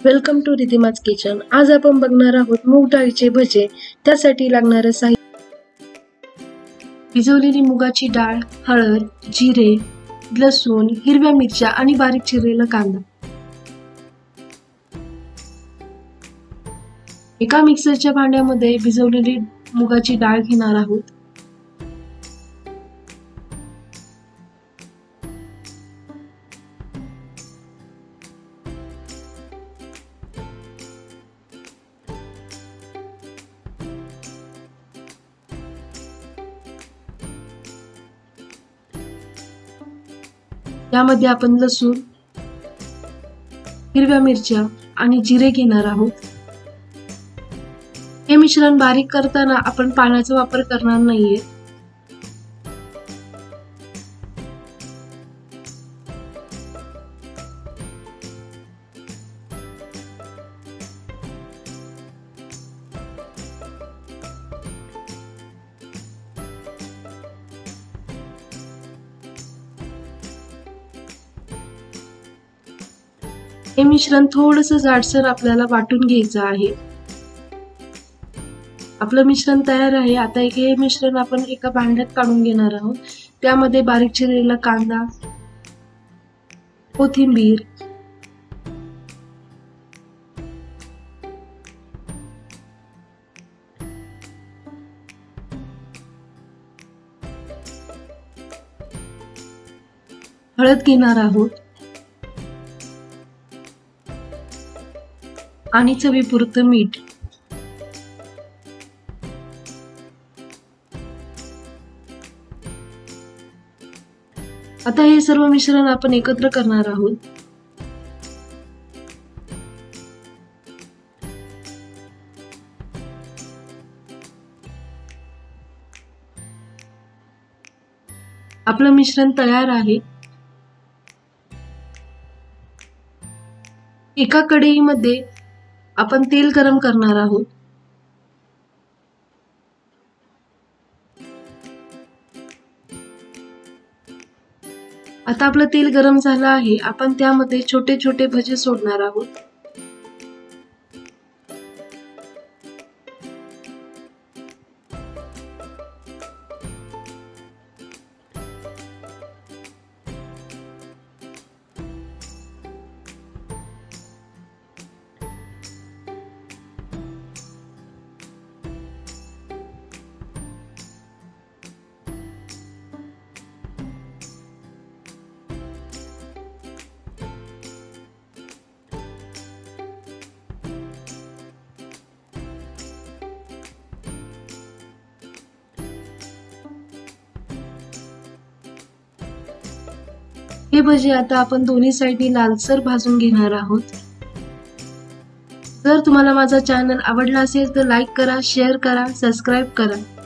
Welcome to रिधिमाज kitchen. आज आपण बघणार आहोत मूग डाळीचे भजे। त्यासाठी लागणारे साहित्य: भिजवलेली मुगाची डाळ, हळद, जिरे, लसूण, हिरव्या मिरच्या आणि बारीक चिरलेला कांदा। एका मिक्सरच्या भांड्यामध्ये भिजवलेली मुगाची डाळ घेणार आहोत। यामध्ये आपण लसूण, हिरव्या मिरच्या आणि जिरे घेणार आहोत। हे मिश्रण बारीक करताना आपण पाण्याचा वापर करणार नाहीये। हे मिश्रण थोडंसं जाडसर आपल्याला वाटून घ्यायचं आहे। आपलं मिश्रण तयार आहे। आता हे मिश्रण आपण एका भांड्यात काढून घेणार आहोत। त्यामध्ये बारीक चिरलेला कांदा, कोथिंबीर, हळद घेणार आहोत आणि चवीपुरतं मीठ। आता हे सर्व मिश्रण आपण एकत्र करणार आहोत। आपलं मिश्रण तयार आहे। एका कढईमध्ये आपण तेल गरम करणार आहोत। आता आपलं तेल गरम झालं आहे। आपण त्यामध्ये छोटे छोटे भजे सोडणार आहोत। हे भजे आता आपण दोन्ही साइडनी लालसर भाजून घेणार आहोत। जर तुम्हाला माझा चॅनल आवडला असेल तर लाईक करा, शेअर करा, सबस्क्राइब करा।